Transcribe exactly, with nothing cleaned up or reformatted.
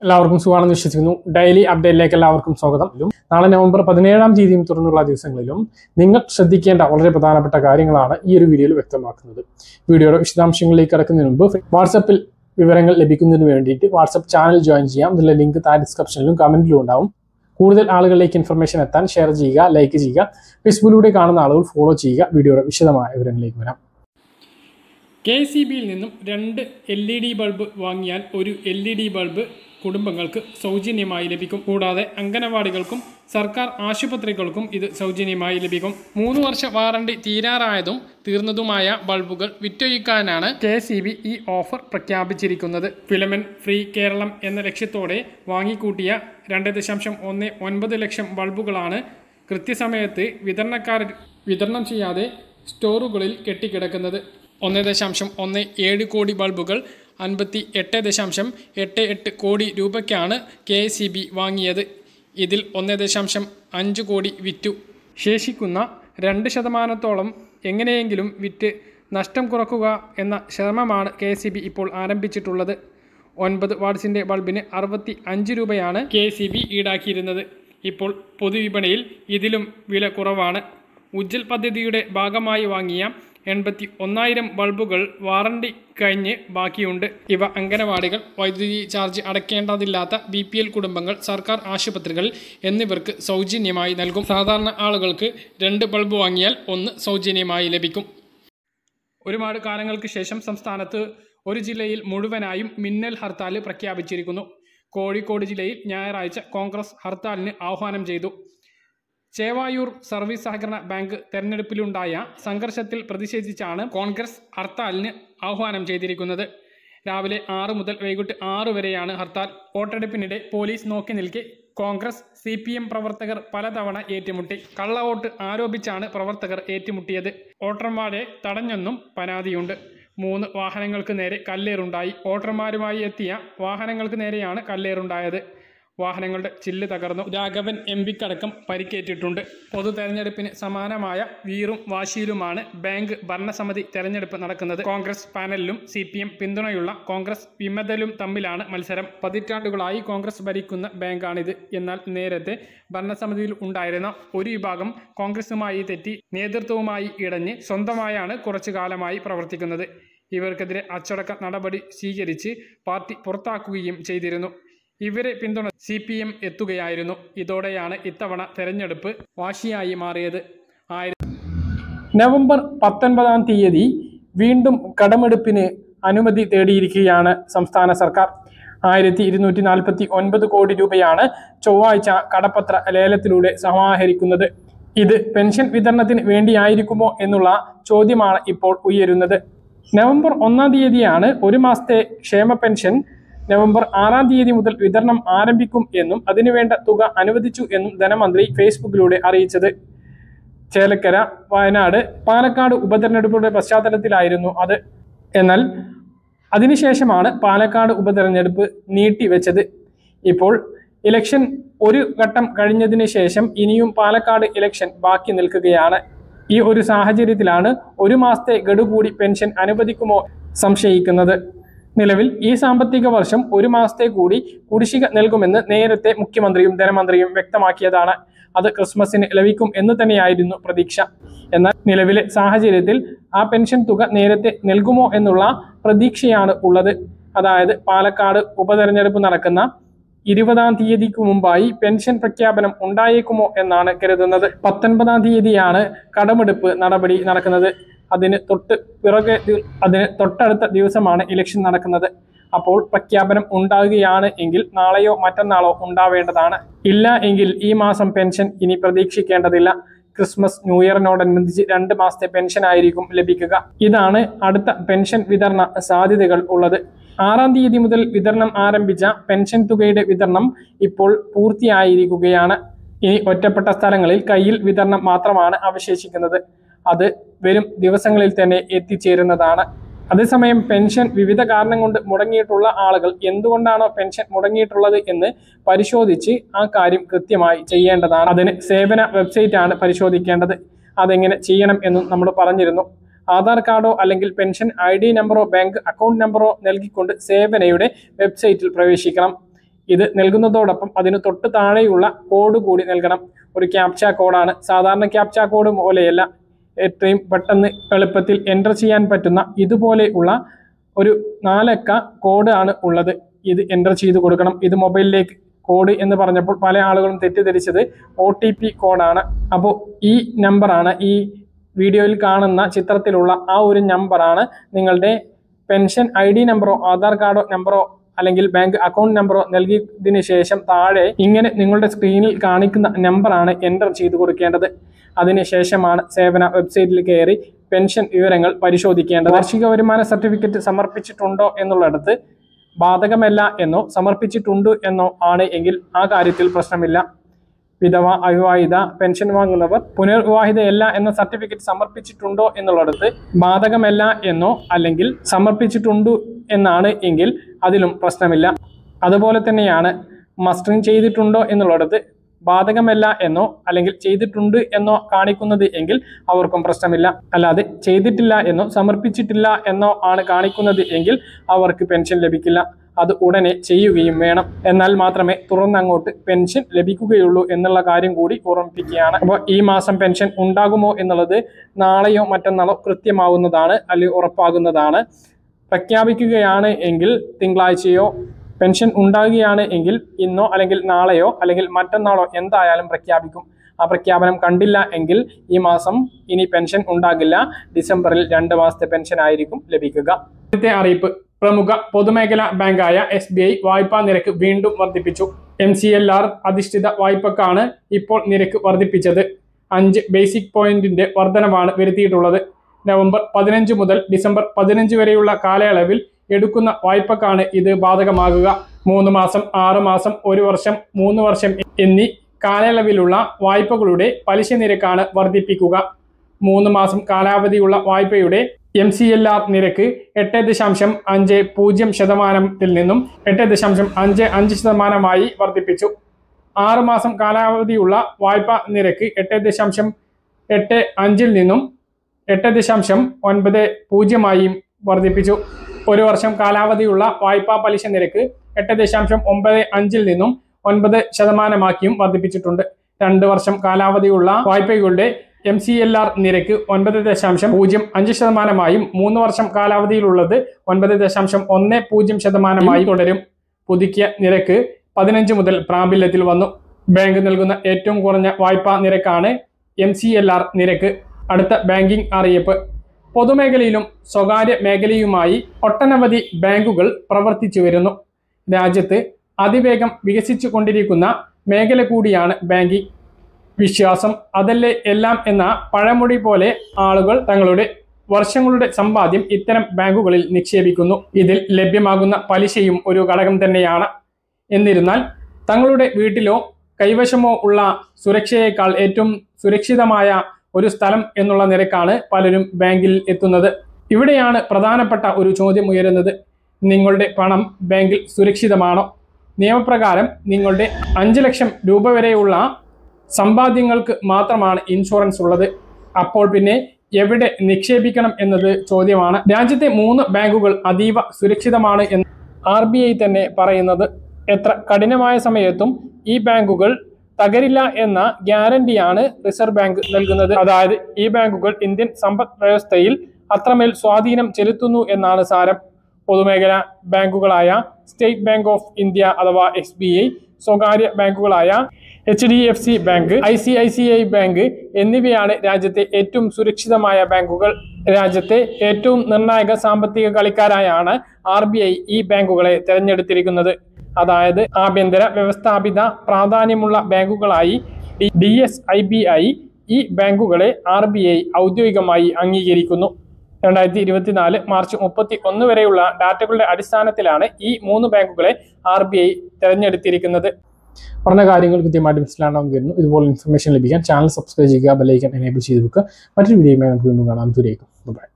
എല്ലാവർക്കും സുഖമാണെന്ന് വിശ്വസിക്കുന്നു. ഡെയിലി അപ്ഡേറ്റിലേക്ക് എല്ലാവർക്കും സ്വാഗതം. നാളെ നവംബർ പതിനേഴാം തീയതിയും തുടർന്നുള്ള ദിവസങ്ങളിലും നിങ്ങൾ ശ്രദ്ധിക്കേണ്ട വളരെ പ്രധാനപ്പെട്ട കാര്യങ്ങളാണ് ഈ ഒരു വീഡിയോയിൽ വ്യക്തമാക്കുന്നത്. വീഡിയോയുടെ വിശദാംശങ്ങളിലേക്ക് കടക്കുന്നതിന് മുമ്പ് വാട്സപ്പിൽ വിവരങ്ങൾ ലഭിക്കുന്നതിന് വേണ്ടിയിട്ട് വാട്സപ്പ് ചാനൽ ജോയിൻ ചെയ്യാം. ഇതിലെ ലിങ്ക് താഴെ ഡിസ്ക്രിപ്ഷനിലും കമന്റിലും ഉണ്ടാവും. കൂടുതൽ ആളുകളിലേക്ക് ഇൻഫർമേഷൻ എത്താൻ ഷെയർ ചെയ്യുക, ലൈക്ക് ചെയ്യുക. ഫേസ്ബുക്കിലൂടെ കാണുന്ന ആളുകൾ ഫോളോ ചെയ്യുക. വീഡിയോയുടെ വിശദമായ വിവരങ്ങളിലേക്ക് വരാം. കെ എസ് ഇ ബിയിൽ നിന്നും രണ്ട് എൽ ഇ ഡി ബൾബ് വാങ്ങിയാൽ ഒരു എൽ ഇ ഡി ബൾബ് കുടുംബങ്ങൾക്ക് സൗജന്യമായി ലഭിക്കും. കൂടാതെ അംഗനവാടികൾക്കും സർക്കാർ ആശുപത്രികൾക്കും ഇത് സൗജന്യമായി ലഭിക്കും. മൂന്ന് വർഷ വാറണ്ടി തീരാറായതും തീർന്നതുമായ ബൾബുകൾ വിറ്റൊഴിക്കാനാണ് കെ എസ് ഇ ബി ഈ ഓഫർ പ്രഖ്യാപിച്ചിരിക്കുന്നത്. ഫിലമെന്റ് ഫ്രീ കേരളം എന്ന ലക്ഷ്യത്തോടെ വാങ്ങിക്കൂട്ടിയ രണ്ട് ദശാംശം ഒന്ന് ഒൻപത് ലക്ഷം ബൾബുകളാണ് കൃത്യസമയത്ത് വിതരണക്കാർ വിതരണം ചെയ്യാതെ സ്റ്റോറുകളിൽ കെട്ടിക്കിടക്കുന്നത്. ഒന്ന് ദശാംശം ഒന്ന് ഏഴ് കോടി ബൾബുകൾ അൻപത്തി എട്ട് ദശാംശം എട്ട് എട്ട് കോടി രൂപയ്ക്കാണ് കെ എസ് ഇ ബി വാങ്ങിയത്. ഇതിൽ ഒന്ന് ദശാംശം അഞ്ച് കോടി വിറ്റു. ശേഷിക്കുന്ന രണ്ട് ശതമാനത്തോളം എങ്ങനെയെങ്കിലും വിറ്റ് നഷ്ടം കുറക്കുക എന്ന ശ്രമമാണ് കെ എസ് ഇ ബി ഇപ്പോൾ ആരംഭിച്ചിട്ടുള്ളത്. ഒൻപത് വാട്ട്സിൻ്റെ ബൾബിന് അറുപത്തി അഞ്ച് രൂപയാണ് കെ എസ് ഇ ബി ഈടാക്കിയിരുന്നത്. ഇപ്പോൾ പൊതുവിപണിയിൽ ഇതിലും വില കുറവാണ്. ഉജ്ജൽ പദ്ധതിയുടെ ഭാഗമായി വാങ്ങിയ എൺപത്തി ഒന്നായിരം ബൾബുകൾ വാറണ്ടി കഴിഞ്ഞ് ബാക്കിയുണ്ട്. ഇവ അംഗനവാടികൾ, വൈദ്യുതി ചാർജ് അടയ്ക്കേണ്ടതില്ലാത്ത ബി പി എൽ കുടുംബങ്ങൾ, സർക്കാർ ആശുപത്രികൾ എന്നിവർക്ക് സൗജന്യമായി നൽകും. സാധാരണ ആളുകൾക്ക് രണ്ട് ബൾബ് വാങ്ങിയാൽ ഒന്ന് സൗജന്യമായി ലഭിക്കും. ഒരുപാട് കാലങ്ങൾക്ക് ശേഷം സംസ്ഥാനത്ത് ഒരു ജില്ലയിൽ മുഴുവനായും മിന്നൽ ഹർത്താൽ പ്രഖ്യാപിച്ചിരിക്കുന്നു. കോഴിക്കോട് ജില്ലയിൽ ഞായറാഴ്ച കോൺഗ്രസ് ഹർത്താലിന് ആഹ്വാനം ചെയ്തു. ചേവായൂർ സർവീസ് സഹകരണ ബാങ്ക് തെരഞ്ഞെടുപ്പിലുണ്ടായ സംഘർഷത്തിൽ പ്രതിഷേധിച്ചാണ് കോൺഗ്രസ് ഹർത്താലിന് ആഹ്വാനം ചെയ്തിരിക്കുന്നത്. രാവിലെ ആറ് മുതൽ വൈകിട്ട് ആറ് വരെയാണ് ഹർത്താൽ. വോട്ടെടുപ്പിനിടെ പോലീസ് നോക്കി നിൽക്കെ കോൺഗ്രസ് സി പി എം പ്രവർത്തകർ പലതവണ ഏറ്റുമുട്ടി. കള്ളവോട്ട് ആരോപിച്ചാണ് പ്രവർത്തകർ ഏറ്റുമുട്ടിയത്. വോട്ടർമാരെ തടഞ്ഞെന്നും പരാതിയുണ്ട്. മൂന്ന് വാഹനങ്ങൾക്ക് നേരെ കല്ലേറുണ്ടായി. വോട്ടർമാരുമായി എത്തിയ വാഹനങ്ങൾക്ക് നേരെയാണ് കല്ലേറുണ്ടായത്. വാഹനങ്ങളുടെ ചില്ല് തകർന്നു. രാഘവൻ എം പിക്കടക്കം പരിക്കേറ്റിട്ടുണ്ട്. പൊതു തെരഞ്ഞെടുപ്പിന് സമാനമായ വീറും വാശിയിലുമാണ് ബാങ്ക് ഭരണസമിതി തെരഞ്ഞെടുപ്പ് നടക്കുന്നത്. കോൺഗ്രസ് പാനലിലും സി പി എം പിന്തുണയുള്ള കോൺഗ്രസ് വിമതലും തമ്മിലാണ് മത്സരം. പതിറ്റാണ്ടുകളായി കോൺഗ്രസ് ഭരിക്കുന്ന ബാങ്കാണിത്. എന്നാൽ നേരത്തെ ഭരണസമിതിയിൽ ഉണ്ടായിരുന്ന ഒരു വിഭാഗം കോൺഗ്രസുമായി തെറ്റി നേതൃത്വവുമായി ഇടഞ്ഞ് സ്വന്തമായാണ് കുറച്ചു കാലമായി പ്രവർത്തിക്കുന്നത്. ഇവർക്കെതിരെ അച്ചടക്ക നടപടി സ്വീകരിച്ച് പാർട്ടി പുറത്താക്കുകയും ചെയ്തിരുന്നു. ഇവരെ പിന്തുണ സി പി എം എത്തുകയായിരുന്നു. ഇതോടെയാണ് ഇത്തവണ തെരഞ്ഞെടുപ്പ് വാശിയായി മാറിയത്. ആയിരം നവംബർ പത്തൊൻപതാം തീയതി വീണ്ടും കടമെടുപ്പിന് അനുമതി തേടിയിരിക്കുകയാണ് സംസ്ഥാന സർക്കാർ. ആയിരത്തി ഇരുന്നൂറ്റി നാൽപ്പത്തി ഒൻപത് കോടി രൂപയാണ് ചൊവ്വാഴ്ച കടപ്പത്ര ലേലത്തിലൂടെ സമാഹരിക്കുന്നത്. ഇത് പെൻഷൻ വിതരണത്തിന് വേണ്ടിയായിരിക്കുമോ എന്നുള്ള ചോദ്യമാണ് ഇപ്പോൾ ഉയരുന്നത്. നവംബർ ഒന്നാം തീയതിയാണ് ഒരു മാസത്തെ ക്ഷേമ പെൻഷൻ നവംബർ ആറാം തീയതി മുതൽ വിതരണം ആരംഭിക്കും എന്നും അതിനുവേണ്ട തുക അനുവദിച്ചു എന്നും ധനമന്ത്രി ഫേസ്ബുക്കിലൂടെ അറിയിച്ചത്. ചേലക്കര, വയനാട്, പാലക്കാട് ഉപതെരഞ്ഞെടുപ്പുകളുടെ പശ്ചാത്തലത്തിലായിരുന്നു അത്. എന്നാൽ അതിനുശേഷമാണ് പാലക്കാട് ഉപതെരഞ്ഞെടുപ്പ് നീട്ടിവെച്ചത്. ഇപ്പോൾ ഇലക്ഷൻ ഒരു ഘട്ടം കഴിഞ്ഞതിന് ശേഷം ഇനിയും പാലക്കാട് ഇലക്ഷൻ ബാക്കി നിൽക്കുകയാണ്. ഈ ഒരു സാഹചര്യത്തിലാണ് ഒരു മാസത്തെ ഗഡു കൂടി പെൻഷൻ അനുവദിക്കുമോ സംശയിക്കുന്നത്. നിലവിൽ ഈ സാമ്പത്തിക വർഷം ഒരു മാസത്തെ കൂടി കുടിശ്ശിക നൽകുമെന്ന് നേരത്തെ മുഖ്യമന്ത്രിയും ധനമന്ത്രിയും വ്യക്തമാക്കിയതാണ്. അത് ക്രിസ്മസിന് ലഭിക്കും എന്ന് തന്നെയായിരുന്നു പ്രതീക്ഷ. എന്നാൽ നിലവിലെ സാഹചര്യത്തിൽ ആ പെൻഷൻ തുക നേരത്തെ നൽകുമോ എന്നുള്ള പ്രതീക്ഷയാണ് ഉള്ളത്. അതായത് പാലക്കാട് ഉപതെരഞ്ഞെടുപ്പ് നടക്കുന്ന ഇരുപതാം തീയതിക്ക് മുമ്പായി പെൻഷൻ പ്രഖ്യാപനം ഉണ്ടായേക്കുമോ എന്നാണ് കരുതുന്നത്. പത്തൊൻപതാം തീയതിയാണ് കടമെടുപ്പ് നടപടി നടക്കുന്നത്. അതിന് തൊട്ട് പിറകെ അതിന് തൊട്ടടുത്ത ദിവസമാണ് ഇലക്ഷൻ നടക്കുന്നത്. അപ്പോൾ പ്രഖ്യാപനം ഉണ്ടാകുകയാണ് എങ്കിൽ നാളെയോ മറ്റന്നാളോ ഉണ്ടാവേണ്ടതാണ്. ഇല്ല എങ്കിൽ ഈ മാസം പെൻഷൻ ഇനി പ്രതീക്ഷിക്കേണ്ടതില്ല. ക്രിസ്മസ് ന്യൂ ഇയറിനോടനുബന്ധിച്ച് രണ്ട് മാസത്തെ പെൻഷൻ ആയിരിക്കും ലഭിക്കുക. ഇതാണ് അടുത്ത പെൻഷൻ വിതരണ സാധ്യതകൾ ഉള്ളത്. ആറാം തീയതി മുതൽ വിതരണം ആരംഭിച്ച പെൻഷൻ തുകയുടെ വിതരണം ഇപ്പോൾ പൂർത്തിയായിരിക്കുകയാണ്. ഇനി ഒറ്റപ്പെട്ട സ്ഥലങ്ങളിൽ കയ്യിൽ വിതരണം മാത്രമാണ് അവശേഷിക്കുന്നത്. അത് വരും ദിവസങ്ങളിൽ തന്നെ എത്തിച്ചേരുന്നതാണ്. അതേസമയം പെൻഷൻ വിവിധ കാരണം കൊണ്ട് മുടങ്ങിയിട്ടുള്ള ആളുകൾ എന്തുകൊണ്ടാണോ പെൻഷൻ മുടങ്ങിയിട്ടുള്ളത് എന്ന് പരിശോധിച്ച് ആ കാര്യം കൃത്യമായി ചെയ്യേണ്ടതാണ്. അതിന് സേവന വെബ്സൈറ്റ് ആണ് പരിശോധിക്കേണ്ടത്. അതെങ്ങനെ ചെയ്യണം എന്നും നമ്മൾ പറഞ്ഞിരുന്നു. ആധാർ കാർഡോ അല്ലെങ്കിൽ പെൻഷൻ ഐ ഡി നമ്പറോ ബാങ്ക് അക്കൗണ്ട് നമ്പറോ നൽകിക്കൊണ്ട് സേവനയുടെ വെബ്സൈറ്റിൽ പ്രവേശിക്കണം. ഇത് നൽകുന്നതോടൊപ്പം അതിന് തൊട്ട് താഴെയുള്ള കോഡ് കൂടി നൽകണം. ഒരു ക്യാപ്ച കോഡാണ്. സാധാരണ ക്യാപ്ച കോഡ് പോലെയല്ല, എത്രയും പെട്ടെന്ന് എളുപ്പത്തിൽ എൻ്റർ ചെയ്യാൻ പറ്റുന്ന ഇതുപോലെയുള്ള ഒരു നാലക്ക കോഡ് ആണ് ഉള്ളത്. ഇത് എൻ്റർ ചെയ്ത് കൊടുക്കണം. ഇത് മൊബൈലിലേക്ക് കോഡ് എന്ന് പറഞ്ഞപ്പോൾ പല ആളുകളും തെറ്റിദ്ധരിച്ചത് ഒ ടി പി കോഡാണ്. അപ്പോൾ ഈ നമ്പറാണ്, ഈ വീഡിയോയിൽ കാണുന്ന ചിത്രത്തിലുള്ള ആ ഒരു നമ്പറാണ് നിങ്ങളുടെ പെൻഷൻ ഐ ഡി നമ്പറോ ആധാർ കാർഡോ നമ്പറോ അല്ലെങ്കിൽ ബാങ്ക് അക്കൗണ്ട് നമ്പറോ നൽകിയതിനു ശേഷം താഴെ ഇങ്ങനെ നിങ്ങളുടെ സ്ക്രീനിൽ കാണിക്കുന്ന നമ്പറാണ് എൻ്റർ ചെയ്ത് കൊടുക്കേണ്ടത്. അതിനുശേഷമാണ് സേവന വെബ്സൈറ്റിൽ കയറി പെൻഷൻ വിവരങ്ങൾ പരിശോധിക്കേണ്ടത്. വാർഷിക വരുമാന സർട്ടിഫിക്കറ്റ് സമർപ്പിച്ചിട്ടുണ്ടോ എന്നുള്ളിടത്ത് ബാധകമല്ല എന്നോ സമർപ്പിച്ചിട്ടുണ്ട് എന്നോ ആണ് എങ്കിൽ ആ കാര്യത്തിൽ പ്രശ്നമില്ല. വിധവ, അവിവാഹിത, പെൻഷൻ വാങ്ങുന്നവർ, പുനർവിവാഹിതയല്ല എന്ന സർട്ടിഫിക്കറ്റ് സമർപ്പിച്ചിട്ടുണ്ടോ എന്നുള്ളിടത്ത് ബാധകമല്ല എന്നോ അല്ലെങ്കിൽ സമർപ്പിച്ചിട്ടുണ്ട് എന്നാണ് എങ്കിൽ അതിലും പ്രശ്നമില്ല. അതുപോലെ തന്നെയാണ് മസ്റ്ററിങ് ചെയ്തിട്ടുണ്ടോ എന്നുള്ളിടത്ത് ബാധകമല്ല എന്നോ അല്ലെങ്കിൽ ചെയ്തിട്ടുണ്ട് എന്നോ കാണിക്കുന്നത് എങ്കിൽ അവർക്കും പ്രശ്നമില്ല. അല്ലാതെ ചെയ്തിട്ടില്ല എന്നോ സമർപ്പിച്ചിട്ടില്ല എന്നോ ആണ് കാണിക്കുന്നത് എങ്കിൽ അവർക്ക് പെൻഷൻ ലഭിക്കില്ല. അത് ഉടനെ ചെയ്യുകയും വേണം. എന്നാൽ മാത്രമേ തുടർന്നങ്ങോട്ട് പെൻഷൻ ലഭിക്കുകയുള്ളൂ എന്നുള്ള കാര്യം കൂടി ഓർമ്മിപ്പിക്കുകയാണ്. അപ്പോൾ ഈ മാസം പെൻഷൻ ഉണ്ടാകുമോ എന്നുള്ളത് നാളെയോ മറ്റന്നാളോ കൃത്യമാവുന്നതാണ്, അല്ലെങ്കിൽ ഉറപ്പാകുന്നതാണ്. പ്രഖ്യാപിക്കുകയാണ് എങ്കിൽ തിങ്കളാഴ്ചയോ, പെൻഷൻ ഉണ്ടാകുകയാണ് എങ്കിൽ ഇന്നോ അല്ലെങ്കിൽ നാളെയോ അല്ലെങ്കിൽ മറ്റന്നാളോ എന്തായാലും പ്രഖ്യാപിക്കും. ആ പ്രഖ്യാപനം കണ്ടില്ല എങ്കിൽ ഈ മാസം ഇനി പെൻഷൻ ഉണ്ടാകില്ല. ഡിസംബറിൽ രണ്ട് മാസത്തെ പെൻഷൻ ആയിരിക്കും ലഭിക്കുക. ആദ്യത്തെ അറിയിപ്പ്, പ്രമുഖ പൊതുമേഖലാ ബാങ്കായ എസ് ബി ഐ വായ്പാ നിരക്ക് വീണ്ടും വർദ്ധിപ്പിച്ചു. എം സി എൽ ആർ അധിഷ്ഠിത വായ്പക്കാണ് ഇപ്പോൾ നിരക്ക് വർദ്ധിപ്പിച്ചത്. അഞ്ച് ബേസിക് പോയിന്റിന്റെ വർധനവാണ് വരുത്തിയിട്ടുള്ളത്. നവംബർ പതിനഞ്ച് മുതൽ ഡിസംബർ പതിനഞ്ച് വരെയുള്ള കാലയളവിൽ എടുക്കുന്ന വായ്പക്കാണ് ഇത് ബാധകമാകുക. മൂന്ന് മാസം, ആറ് മാസം, ഒരു വർഷം, മൂന്ന് വർഷം എന്നീ കാലയളവിലുള്ള വായ്പകളുടെ പലിശ നിരക്കാണ് വർദ്ധിപ്പിക്കുക. മൂന്ന് മാസം കാലാവധിയുള്ള വായ്പയുടെ എം സി എൽ ആർ നിരക്ക് എട്ട് ദശാംശം അഞ്ച് പൂജ്യം ശതമാനത്തിൽ നിന്നും എട്ട് ദശാംശം അഞ്ച് അഞ്ച് ശതമാനമായി വർദ്ധിപ്പിച്ചു. ആറ് മാസം കാലാവധിയുള്ള വായ്പ നിരക്ക് എട്ട് ദശാംശം എട്ട് അഞ്ചിൽ നിന്നും എട്ട് ദശാംശം ഒൻപത് പൂജ്യമായും വർദ്ധിപ്പിച്ചു. ഒരു വർഷം കാലാവധിയുള്ള വായ്പാ പലിശ നിരക്ക് എട്ട് ദശാംശം ഒമ്പത് അഞ്ചിൽ നിന്നും ഒൻപത് ശതമാനമാക്കിയും വർദ്ധിപ്പിച്ചിട്ടുണ്ട്. രണ്ട് വർഷം കാലാവധിയുള്ള വായ്പകളുടെ എം സി എൽ ആർ നിരക്ക് ഒൻപത് ദശാംശം പൂജ്യം അഞ്ച് ശതമാനമായും മൂന്ന് വർഷം കാലാവധിയിലുള്ളത് ഒൻപത് ദശാംശം ഒന്ന് പൂജ്യം ശതമാനമായി തുടരും. പുതുക്കിയ നിരക്ക് പതിനഞ്ച് മുതൽ പ്രാബല്യത്തിൽ വന്നു. ബാങ്ക് നൽകുന്ന ഏറ്റവും കുറഞ്ഞ വായ്പാ നിരക്കാണ് എം സി എൽ ആർ നിരക്ക്. അടുത്ത ബാങ്കിംഗ് അറിയിപ്പ്, പൊതുമേഖലയിലും സ്വകാര്യ മേഖലയുമായി ഒട്ടനവധി ബാങ്കുകൾ പ്രവർത്തിച്ചു വരുന്നു. രാജ്യത്ത് അതിവേഗം വികസിച്ചു കൊണ്ടിരിക്കുന്ന മേഖല കൂടിയാണ് ബാങ്കിംഗ്. വിശ്വാസം അതല്ലേ എല്ലാം എന്ന പഴമൊഴി പോലെ ആളുകൾ തങ്ങളുടെ വർഷങ്ങളുടെ സമ്പാദ്യം ഇത്തരം ബാങ്കുകളിൽ നിക്ഷേപിക്കുന്നു. ഇതിൽ ലഭ്യമാകുന്ന പലിശയും ഒരു ഘടകം തന്നെയാണ്. എന്നിരുന്നാൽ തങ്ങളുടെ വീട്ടിലോ കൈവശമോ ഉള്ള സുരക്ഷയേക്കാൾ ഏറ്റവും സുരക്ഷിതമായ ഒരു സ്ഥലം എന്നുള്ള നിരക്കാണ് പലരും ബാങ്കിൽ എത്തുന്നത്. ഇവിടെയാണ് പ്രധാനപ്പെട്ട ഒരു ചോദ്യം ഉയരുന്നത്. നിങ്ങളുടെ പണം ബാങ്കിൽ സുരക്ഷിതമാണോ? നിയമപ്രകാരം നിങ്ങളുടെ അഞ്ച് ലക്ഷം രൂപ വരെയുള്ള സമ്പാദ്യങ്ങൾക്ക് മാത്രമാണ് ഇൻഷുറൻസ് ഉള്ളത്. അപ്പോൾ പിന്നെ എവിടെ നിക്ഷേപിക്കണം എന്നത് ചോദ്യമാണ്. രാജ്യത്തെ മൂന്ന് ബാങ്കുകൾ അതീവ സുരക്ഷിതമാണ് എന്ന് ആർ ബി ഐ തന്നെ പറയുന്നത്. എത്ര കഠിനമായ സമയത്തും ഈ ബാങ്കുകൾ തകരില്ല എന്ന ഗ്യാരണ്ടിയാണ് റിസർവ് ബാങ്ക് നൽകുന്നത്. അതായത് ഈ ബാങ്കുകൾ ഇന്ത്യൻ സമ്പദ് വ്യവസ്ഥയിൽ അത്രമേൽ സ്വാധീനം ചെലുത്തുന്നു എന്നാണ് സാരം. പൊതുമേഖലാ ബാങ്കുകളായ സ്റ്റേറ്റ് ബാങ്ക് ഓഫ് ഇന്ത്യ അഥവാ എസ് ബി ഐ, സ്വകാര്യ ബാങ്കുകളായ H D F C bank, I C I C I bank എന്നിവയാണ് രാജ്യത്തെ ഏറ്റവും സുരക്ഷിതമായ ബാങ്കുകൾ. രാജ്യത്തെ ഏറ്റവും നിർണായക സാമ്പത്തിക കളിക്കാരായാണ് ആർ ബി ഐ ഈ ബാങ്കുകളെ തെരഞ്ഞെടുത്തിരിക്കുന്നത്. അതായത് ആഭ്യന്തര വ്യവസ്ഥാപിത പ്രാധാന്യമുള്ള ബാങ്കുകളായി D S I B I ഈ ബാങ്കുകളെ ആർ ബി ഐ ഔദ്യോഗികമായി അംഗീകരിക്കുന്നു. രണ്ടായിരത്തി ഇരുപത്തിനാല് മാർച്ച് മുപ്പത്തി ഒന്ന് വരെയുള്ള ഡാറ്റകളുടെ അടിസ്ഥാനത്തിലാണ് ഈ മൂന്ന് ബാങ്കുകളെ ആർ ബി ഐ തെരഞ്ഞെടുത്തിരിക്കുന്നത്. പറഞ്ഞ കാര്യങ്ങൾ കൃത്യമായിട്ട് മനസ്സിലാണെന്ന് കരുതുന്നു. ഇതുപോലെ ഇൻഫർമേഷൻ ലഭിക്കാൻ ചാനൽ സബ്സ്ക്രൈബ് ചെയ്യുക, ബെൽ ഐക്കൺ എനേബിൾ ചെയ്ത് വെക്കുക. മറ്റൊരു വീഡിയോയുമായി നമുക്ക് വീണ്ടും കാണാം. ദൂരേക്കും ബൈ.